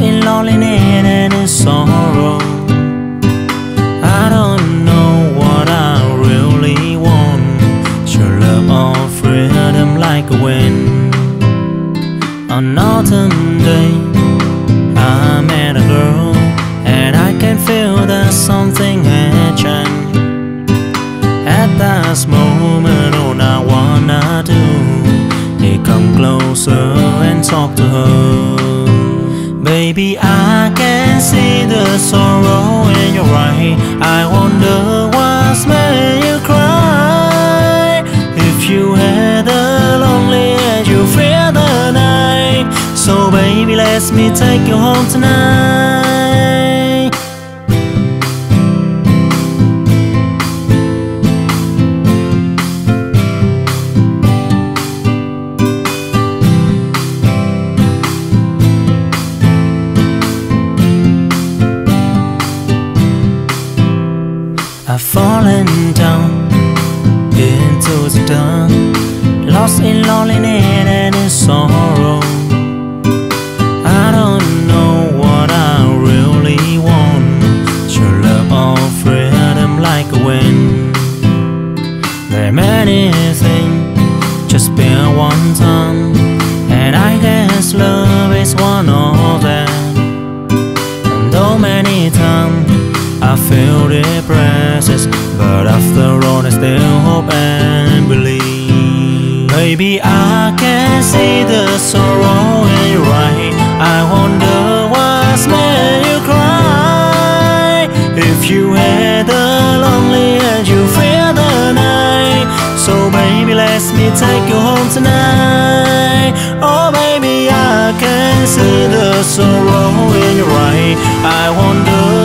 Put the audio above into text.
in loneliness and in sorrow. I don't know what I really want. Your love or freedom like a wind. On autumn day I met a girl, and I can feel that something had changed. At that moment all I wanna do is come closer and talk to her. Baby, I can see the sorrow in your eye. I wonder what's made you cry. If you had the lonely and you fear the night, so baby, let me take you home tonight. I've fallen down into the dark, lost in loneliness and in sorrow. I don't know what I really want. Your love or freedom like a wind. There are many things, just bear one time, and I guess love is one of them. And though many times I feel depressed, but after all I still hope and believe. Baby, I can see the sorrow in your eye. I wonder what's made you cry. If you had the lonely and you fear the night, so baby, let me take you home tonight. Oh baby, I can see the sorrow in your eye. I wonder